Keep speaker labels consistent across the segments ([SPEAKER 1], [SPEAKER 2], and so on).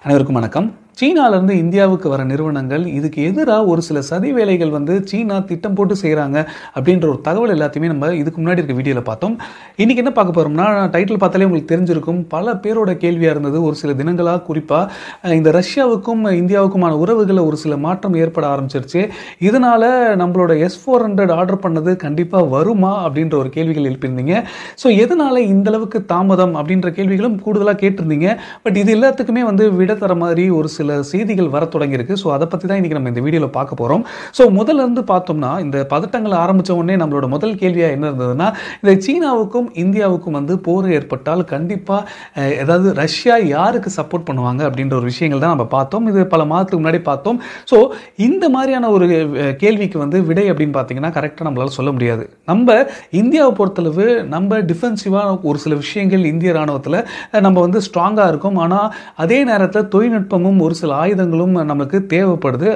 [SPEAKER 1] அனைவருக்கும் வணக்கம். சீனாவிலிருந்து இந்தியாவுக்கு வர நிறுவனங்கள் இதுக்கு எதிராக ஒரு சில சதி வேலைகள் சீனா திட்டம் போட்டு செய்கிறாங்க அப்படின்ற ஒரு தகவல் எல்லாத்தையுமே நம்ம இதுக்கு முன்னாடி இருக்க வீடியோவில் பார்த்தோம். இன்றைக்கி என்ன பார்க்க போகிறோம்னா, டைட்டில் பார்த்தாலே உங்களுக்கு தெரிஞ்சிருக்கும், பல பேரோட கேள்வியாக இருந்தது. ஒரு சில தினங்களாக குறிப்பாக இந்த ரஷ்யாவுக்கும் இந்தியாவுக்குமான உறவுகளில் ஒரு சில மாற்றம் ஏற்பட ஆரம்பிச்சிருச்சு. இதனால் நம்மளோட S-400 ஆர்டர் பண்ணது கண்டிப்பாக வருமா அப்படின்ற ஒரு கேள்விகள் எழுப்பியிருந்தீங்க. ஸோ எதனால் இந்தளவுக்கு தாமதம் அப்படின்ற கேள்விகளும் கூடுதலாக கேட்டிருந்தீங்க. பட் இது எல்லாத்துக்குமே விட தர மாதிரி ஒரு சில செய்திகள் வர தொடங்கியிருக்கு. ஸோ அதை பற்றி தான் இன்றைக்கி நம்ம இந்த வீடியோவில் பார்க்க போகிறோம். ஸோ முதல்ல இருந்து பார்த்தோம்னா, இந்த பதட்டங்கள் ஆரம்பித்த உடனே நம்மளோட முதல் கேள்வியாக என்ன இருந்ததுன்னா, இந்த சீனாவுக்கும் இந்தியாவுக்கும் போர் ஏற்பட்டால் கண்டிப்பாக ஏதாவது ரஷ்யா யாருக்கு சப்போர்ட் பண்ணுவாங்க அப்படின்ற ஒரு விஷயங்கள் தான் நம்ம பார்த்தோம். இது பல மாதத்துக்கு முன்னாடி பார்த்தோம். ஸோ இந்த மாதிரியான ஒரு கேள்விக்கு விடை அப்படின்னு பார்த்தீங்கன்னா கரெக்டாக நம்மளால சொல்ல முடியாது. நம்ம இந்தியாவை பொறுத்தளவு நம்ம டிஃபென்சிவாக ஒரு சில விஷயங்கள் இந்திய ராணுவத்தில் நம்ம ஸ்ட்ராங்காக இருக்கும். ஆனால் அதே நேரத்தில் தொழில்நுட்பமும் ஒரு சில ஆயுதங்களும் நமக்கு தேவைப்படுது.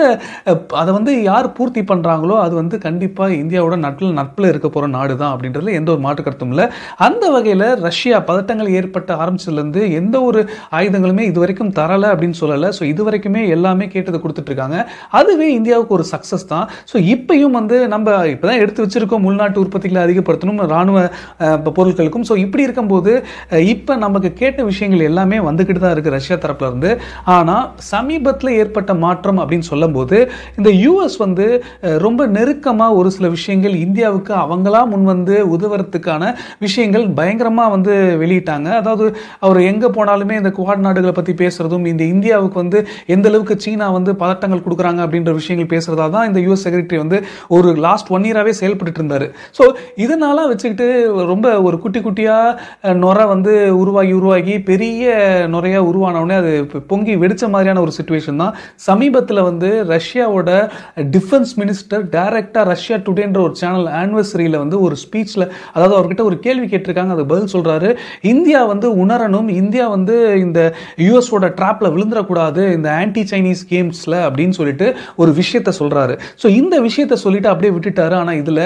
[SPEAKER 1] அதை யார் பூர்த்தி பண்ணுறாங்களோ அது கண்டிப்பாக இந்தியாவோட நட்பில் இருக்க போகிற நாடு தான் அப்படின்றதுல எந்த ஒரு மாற்று கருத்தும் இல்லை. அந்த வகையில் ரஷ்யா பதட்டங்கள் ஏற்பட்ட ஆரம்பிச்சதுலேருந்து எந்த ஒரு ஆயுதங்களுமே இது வரைக்கும் தரலை அப்படின்னு சொல்லலை. ஸோ இது வரைக்குமே எல்லாமே கேட்டதை கொடுத்துட்டு இருக்காங்க. அதுவே இந்தியாவுக்கு ஒரு சக்ஸஸ் தான். ஸோ இப்பயும் நம்ம இப்போ தான் எடுத்து வச்சிருக்கோம், உள்நாட்டு உற்பத்திகளை அதிகப்படுத்தணும் ராணுவ பொருட்களுக்கும். ஸோ இப்படி இருக்கும்போது இப்போ நமக்கு கேட்ட விஷயங்கள் எல்லாமே வந்துக்கிட்டு தான் இருக்குது ரஷ்யா தரப்புல இருந்து. ஆனால் சமீபத்தில் ஏற்பட்ட மாற்றம் அப்படின்னு சொல்லும்போது இந்த யூஎஸ் ரொம்ப நெருக்கமாக ஒரு சில விஷயங்கள் இந்தியாவுக்கு அவங்களா உதவுறதுக்கான விஷயங்கள் பயங்கரமாக வெளியிட்டாங்க. அதாவது அவர் எங்கே போனாலுமே இந்த குவாட் நாடுகளை பற்றி பேசுறதும், இந்த இந்தியாவுக்கு எந்த அளவுக்கு சீனா பதட்டங்கள் கொடுக்குறாங்க அப்படின்ற விஷயங்கள் பேசுறதா தான் இந்த யூஎஸ் செக்ரட்டரி ஒரு லாஸ்ட் 1 இயராகவே செயல்பட்டு இருந்தார். ஸோ இதனால வச்சுக்கிட்டு ரொம்ப ஒரு குட்டி குட்டியாக நுரை உருவாகி பெரிய நுரையா உருவானவுடனே அது பொங்கி வெடிச்ச மாதிரியான ஒரு சிச்சுவேஷன் தான். சமீபத்தில் ரஷ்யாவோட டிஃபென்ஸ் மினிஸ்டர் டைரக்டா ரஷ்யா டுடேன்ற ஒரு சேனல் ஆனிவர்சரியில் ஒரு ஸ்பீச்ல, அதாவது அவர்கிட்ட ஒரு கேள்வி கேட்டிருக்காங்க, அது பதில் சொல்றாரு. இந்தியா உணரணும், இந்தியா இந்த யூஎஸோட டிராப்ல விழுந்துடக்கூடாது இந்த ஆன்டி சைனீஸ் கேம்ஸ்ல அப்படின்னு சொல்லிட்டு ஒரு விஷயத்த சொல்றாரு. ஸோ இந்த விஷயத்த சொல்லிட்டு அப்படியே விட்டுட்டாரு. ஆனால் இதுல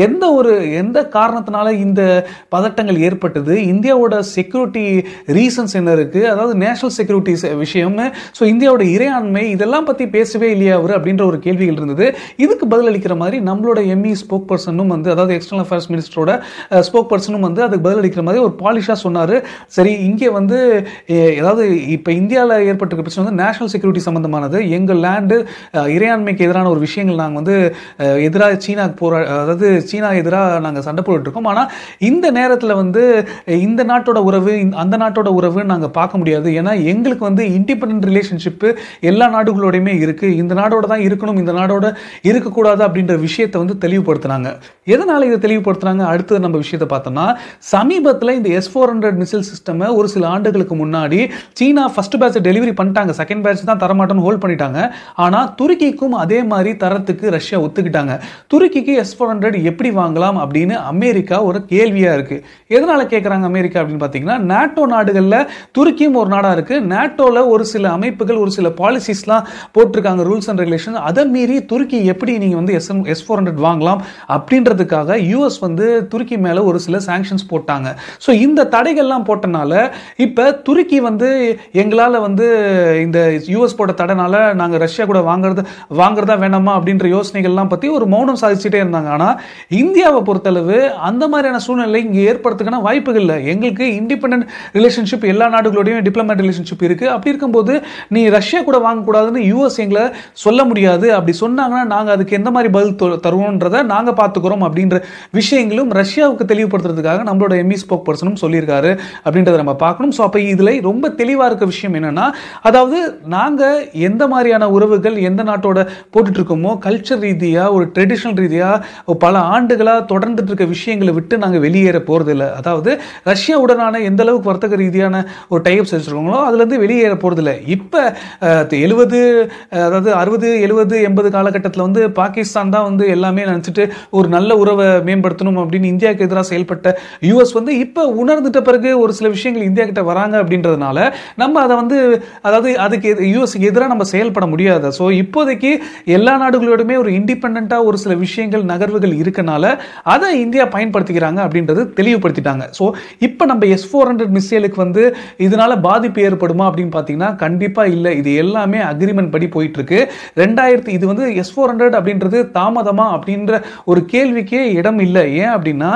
[SPEAKER 1] எந்த காரணத்தினால இந்த பதட்டங்கள் ஏற்பட்டது, இந்தியாவோட செக்யூரிட்டி ரீசன்ஸ் என்ன இருக்கு, அதாவது நேஷனல் செக்யூரிட்டி விஷயம், ஸோ இந்தியாவோட இறையாண்மை, இதெல்லாம் பற்றி பேசவே இல்லையா அவர் அப்படின்ற ஒரு கேள்விகள் இருந்தது. இதுக்கு பதில் அளிக்கிற மாதிரி நம்மளோட எம்இ ஸ்போக் பர்சனும் அதாவது எக்ஸ்டர்னல் அஃபேர்ஸ் மினிஸ்டரோட ஸ்போக் பர்சனும் அதுக்கு பதில் அளிக்கிற மாதிரி ஒரு பாலிஷாக சொன்னார். சரி, இங்கே ஏதாவது இப்போ இந்தியாவில் ஏற்பட்டிருக்க பிரச்சனை நேஷனல் செக்யூரிட்டி சம்பந்தமானது, எங்கள் லேண்டு இறையாண்மைக்கு எதிரான ஒரு விஷயங்கள் நாங்கள் எதிராக அதாவது சீனா எதிராக நாங்கள் சண்டை போட்டுட்டு இருக்கோம். ஆனால் இந்த நேரத்தில் இந்த நாட்டோட உறவு அந்த நாட்டோட உறவு நாங்கள் பார்க்க முடியாது. ஏன்னா எங்களுக்கு இண்டிபெண்டன்ட் ரிலேஷன்ஷிப் எல்லா நாடுகளோடையுமே இருக்கு, இந்த நாடோட தான் இருக்கணும், இந்த நாடோட இருக்கக்கூடாது அப்படின்ற விஷயத்தை தெளிவுபடுத்தினாங்க. எதனால இதை தெளிவுபடுத்தினாங்க? அடுத்து நம்ம விஷயத்தை பார்த்தோம்னா, சமீபத்தில் இந்த S-400 மிசைல் சிஸ்டம் ஒரு சில ஆண்டுகளுக்கு முன்னாடி சீனா ஃபர்ஸ்ட் பேட்ச் டெலிவரி பண்ணிட்டாங்க, செகண்ட் பேட்ச் தான் தரமாட்டோம்னு ஹோல்ட் பண்ணிட்டாங்க. ஆனால் துருக்கிக்கும் அதே மாதிரி தரத்துக்கு ரஷ்யா ஒத்துக்கிட்டாங்க. துருக்கிக்கு S-400 எப்படி வாங்கலாம் அப்படின்னு அமெரிக்கா ஒரு கேள்வியா இருக்கு. எதனால கேட்குறாங்க அமெரிக்கா அப்படின்னு பார்த்தீங்கன்னா, நாட்டோ நாடுகளில் துருக்கியும் ஒரு நாடா இருக்கு. நாட்டோல ஒரு சில அமைப்புகள் ஒரு சில பாலிசிஸ்லாம் போட்டிருக்காங்க, ரூல்ஸ் அண்ட் ரெகுலேஷன். அதை மீறி துருக்கி எப்படி நீங்க S-400 வாங்கலாம் அப்படின்றதுக்காக யூஎஸ் துருக்கி மேல ஒரு சில சாங்ஷன்ஸ் போட்டாங்க. ஸோ இந்த தடைகள்லாம் போட்டனால இப்ப துருக்கி எங்களால இந்த யூஎஸ் போட்ட தடைனால நாங்க ரஷ்யா கூட வாங்குறதா வேணாமா அப்படின்ற யோசனைகள்லாம் பத்தி ஒரு மௌனம் சாதிச்சுட்டே இருந்தாங்க. ஆனா இந்தியாவை பொறுத்தளவு அந்த மாதிரியான சூழ்நிலை இங்க ஏற்படுறதுக்கான வாய்ப்புகள் இல்லை. எங்களுக்கு இண்டிபெண்டன்ட் ரிலேஷன்ஷிப் எல்லா நாடுகளோடையும் டிப்ளமேட் ரிலேஷன்ஷிப் இருக்கு. அப்படி இருக்கும்போது நீ ரஷ்யா கூட வாங்கக்கூடாதுன்னு யூஎஸ் எங்களை சொல்ல முடியாது. அப்படி சொன்னாங்கன்னா நாங்கள் அதுக்கு எந்த மாதிரி பதில் தருவோன்றதை நாங்கள் பார்த்துக்கிறோம் அப்படின்ற விஷயங்களும் ரஷ்யாவுக்கு தெளிவுபடுத்துறதுக்காக நம்மளோட எம்இ ஸ்போக் பர்சனும் சொல்லியிருக்காரு அப்படின்றத நம்ம பார்க்கணும். ஸோ அப்போ இதில் ரொம்ப தெளிவாக இருக்க விஷயம் என்னன்னா, அதாவது நாங்கள் எந்த மாதிரியான உறவுகள் எந்த நாட்டோட போட்டுட்டு இருக்கோமோ, கல்ச்சர் ரீதியாக ஒரு ட்ரெடிஷனல் ரீதியாக பல ஆண்டுகளாக தொடர்ந்துட்டு இருக்க விஷயங்களை விட்டு நாங்கள் வெளியேற போகிறது இல்லை. அதாவது ரஷ்யாவுடனான எந்த அளவுக்கு வர்த்தக ரீதியான ஒரு டைப்ஸ் வச்சிருக்கோங்களோ அதுலேருந்து வெளியேற போகிறதில்ல. இப்போ 70 அதாவது 60 70 80 காலகட்டத்தில் பாகிஸ்தான் தான் எல்லாமே நினச்சிட்டு ஒரு நல்ல உறவை மேம்படுத்தணும் அப்படின்னு இந்தியாவுக்கு எதிராக செயல்பட்ட யூஎஸ் இப்போ உணர்ந்துட்ட பிறகு ஒரு சில விஷயங்கள் இந்தியா கிட்ட வராங்க அப்படின்றதுனால நம்ம அதை அதாவது அதுக்கு யூஎஸ்க்கு எதிராக நம்ம செயல்பட முடியாது. ஸோ இப்போதைக்கு எல்லா நாடுகளோடுமே ஒரு இண்டிபெண்டாக ஒரு சில விஷயங்கள் நகர்வுகள் இருக்கனால அதை இந்தியா பயன்படுத்திக்கிறாங்க அப்படின்றது தெளிவுபடுத்திட்டாங்க. ஸோ இப்போ நம்ம S-400 மிசைலுக்கு இதனால பாதிப்பு ஏற்படுமா அப்படின்னு பார்த்தீங்கன்னா கண்டிப்பாக கண்டிப்பா இல்ல. இது எல்லாமே அக்ரிமெண்ட் படி போயிட்டு இருக்கு. 2000 இது வந்து S-400 அப்படின்றது தாமதமா அப்படின்ற ஒரு கேள்விக்கே இடம் இல்லை. ஏன் அப்படின்னா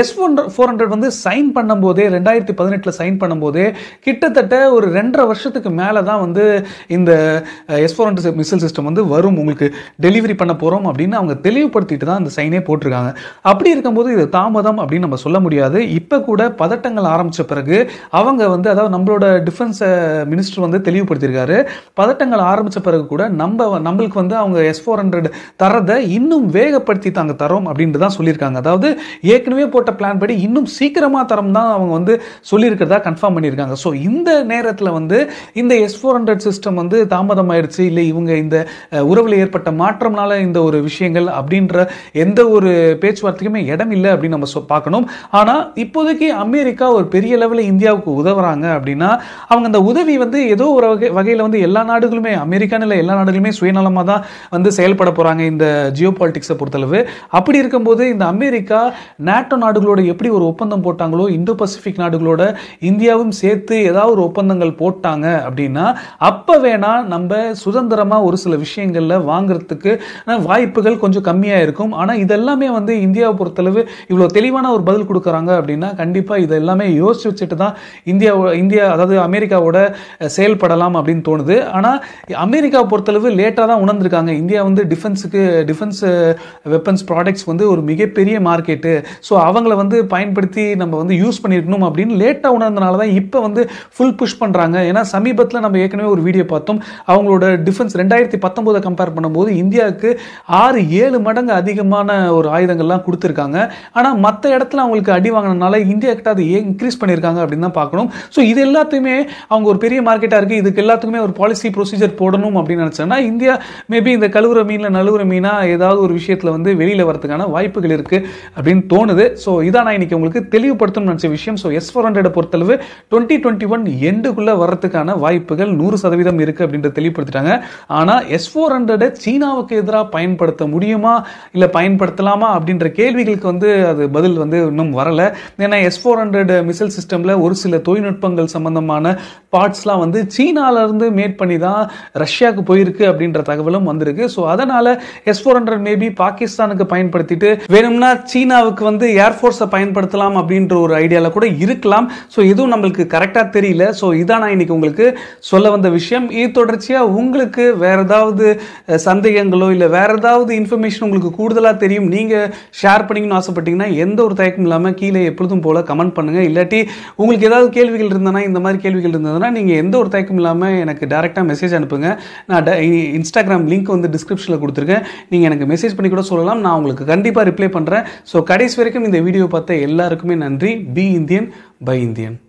[SPEAKER 1] S-400 வந்து சைன் பண்ணும்போதே 2018 சைன் பண்ணும்போதே கிட்டத்தட்ட ஒரு 2.5 வருஷத்துக்கு மேல தான் வந்து இந்த S-400 மிசைல் சிஸ்டம் வந்து வரும், உங்களுக்கு டெலிவரி பண்ண போறோம் அப்படின்னு அவங்க தெளிவுபடுத்திட்டு தான் அந்த சைனே போட்டிருக்காங்க. அப்படி இருக்கும்போது இது தாமதம் அப்படின்னு நம்ம சொல்ல முடியாது. இப்ப கூட பதட்டங்கள் ஆரம்பிச்ச பிறகு அவங்க வந்து அதாவது நம்மளோட டிஃபென்ஸ் மினிஸ்டர் வந்து தெளிவுபடுத்தியிருக்காரு. பதட்டங்கள் ஆரம்பிச்ச பிறகு கூட நம்மளுக்கு வந்து அவங்க S-400 தரதை இன்னும் வேகப்படுத்தி தாங்க தரோம் அப்படின்ட்டு தான் சொல்லியிருக்காங்க. அதாவது ஏற்கனவே போட்ட பிளான் படி இன்னும் சீக்கிரமா தரம் தான் அவங்க வந்து சொல்லியிருக்கிறதா கன்ஃபார்ம் பண்ணியிருக்காங்க. ஸோ இந்த நேரத்தில் வந்து இந்த S-400 சிஸ்டம் வந்து தாமதம் ஆயிடுச்சு, இல்லை இவங்க இந்த உறவில் ஏற்பட்ட மாற்றம்னால இந்த ஒரு விஷயங்கள் அப்படின்ற எந்த ஒரு பேச்சுவார்த்தைக்குமே இடம் இல்லை அப்படின்னு நம்ம பார்க்கணும். ஆனால் இப்போதைக்கு அமெரிக்கா ஒரு பெரிய லெவலில் இந்தியாவுக்கு உதவுறாங்க அப்படின்னா அவங்க அந்த உதவி வந்து ஏதோ ஒரு வகையில் வந்து எல்லா நாடுகளுமே, அமெரிக்கான்னு இல்லை எல்லா நாடுகளுமே சுயநலமாக தான் வந்து செயல்பட போறாங்க இந்த ஜியோ பாலிட்டிக்ஸை பொறுத்தளவு. அப்படி இருக்கும்போது இந்த அமெரிக்கா நாட்டோ நாடுகளோட எப்படி ஒரு ஒப்பந்தம் போட்டாங்களோ இந்தோ பசிபிக் நாடுகளோட இந்தியாவும் சேர்த்து ஏதாவது ஒரு ஒப்பந்தங்கள் போட்டாங்க அப்படின்னா அப்ப வேணா நம்ம சுதந்திரமா ஒரு சில விஷயங்கள்ல வாங்குறதுக்கு வாய்ப்புகள் கொஞ்சம் கம்மியா இருக்கும். ஆனா இதெல்லாமே வந்து இந்தியாவை பொறுத்தளவு இவ்வளவு தெளிவான ஒரு பதில் கொடுக்கறாங்க அப்படின்னா கண்டிப்பா இதெல்லாமே யோசிச்சு வச்சுட்டு தான் இந்தியா அதாவது அமெரிக்காவோட செயல்படலாம் அப்படின்னு தோணுது. ஆனா அமெரிக்கா பொறுத்தளவு லேட்டா தான் உணர்ந்திருக்காங்க. இந்தியா வந்து டிஃபென்ஸ் வெப்பன்ஸ் ப்ராடக்ட்ஸ் வந்து ஒரு மிகப்பெரிய மார்க்கெட்டு, ஸோ அவங்கள வந்து பயன்படுத்தி நம்ம வந்து யூஸ் பண்ணிருக்கணும் அப்படின்னு லேட்டா உணர்ந்தனால தான் இப்போ வந்து ஃபுல் புஷ் பண்றாங்க. ஏன்னா சமீபத்தில் நம்ம ஏற்கனவே ஒரு வீடியோ பார்த்தோம், அவங்களோட டிஃபென்ஸ் 2019 கம்பேர் பண்ணும்போது இந்தியாவுக்கு 6-7 மடங்கு அதிகமான ஒரு ஆயுதங்கள்லாம் கொடுத்துருக்காங்க. ஆனால் மற்ற இடத்துல அவங்களுக்கு அடி வாங்கினால இந்தியா கிட்ட அதை இன்க்ரீஸ் பண்ணியிருக்காங்க அப்படின்னு தான் பார்க்கணும். ஸோ இது எல்லாத்தையுமே அவங்க ஒரு பெரிய மார்க்கெட்டாக இருக்குது, இதுக்கு எல்லாத்துக்குமே ஒரு பாலிசி ப்ரொசீஜர் போடணும் அப்படின்னு நினச்சேன்னா இந்தியா மேபி இந்த கழுவுற மீனில் நழுவுற மீனா ஏதாவது ஒரு விஷயத்தில் வந்து வெளியில் வரதுக்கான வாய்ப்புகள் இருக்குது அப்படின்னு தோணுது. ஸோ இதான் நான் இன்னைக்கு உங்களுக்கு தெளிவுபடுத்தணும்னு நினச்ச விஷயம். ஸோ S-400 பொறுத்தளவு 2021 எண்டுக்குள்ளே வர்றதுக்கான வாய்ப்புகள் 100% இருக்குது அப்படின்றத தெளிவுபடுத்திட்டாங்க. ஆனால் S-400 சீனாவுக்கு எதிராக பயன்படுத்த முடியுமா இல்லை பயன்படுத்தலாமா அப்படின்ற கேள்விகளுக்கு வந்து அது பதில் வந்து இன்னும் வரல. ஏன்னா S-400 மிசைல் சிஸ்டம்ல ஒரு சில தொழில்நுட்பங்கள் சம்பந்தமான பார்ட்ஸ்லாம் வந்து சீனால இருந்து மேட் பண்ணி தான் ரஷ்யாவுக்கு போயிருக்கு அப்படின்ற தகவலும் வந்திருக்கு. ஸோ அதனால S-400 மேபி பாகிஸ்தானுக்கு பயன்படுத்திட்டு வேணும்னா சீனாவுக்கு வந்து ஏர்ஃபோர்ஸை பயன்படுத்தலாம் அப்படின்ற ஒரு ஐடியால கூட இருக்கலாம். ஸோ இதுவும் நம்மளுக்கு கரெக்டாக தெரியல. ஸோ இதான் நான் இன்னைக்கு உங்களுக்கு சொல்ல வந்த விஷயம். இது தொடர்ச்சியா உங்களுக்கு வேற ஏதாவது சந்தேகங்களோ இல்லை வேற ஏதாவது இன்ஃபர்மேஷன் உங்களுக்கு கூடுதலாக தெரியும் நீங்க ஷேர் பண்ணிக்கணும்னு ஆசைப்பட்டீங்கன்னா எந்த ஒரு தயக்கம் இல்லாமல் கீழே எப்பொழுதும் போல கமெண்ட் பண்ணுங்க. இல்லாட்டி உங்களுக்கு ஏதாவது கேள்விகள் இருந்தனா இந்த மாதிரி கேள்விகள் இருந்ததுன்னா நீங்க எந்த ஒரு தயக்கம் இல்லாமல் எனக்கு டைரக்டா மெசேஜ் அனுப்புங்க. நான் இன்ஸ்டாகிராம் லிங்க் வந்து டிஸ்கிரிப்ஷனில் கொடுத்துருக்கேன், நீங்க எனக்கு மெசேஜ் பண்ணி கூட சொல்லலாம், நான் உங்களுக்கு கண்டிப்பா ரிப்ளை பண்றேன். ஸோ கடைசி வரைக்கும் இந்த வீடியோ பார்த்த எல்லாருக்குமே நன்றி. Be Indian buy Indian.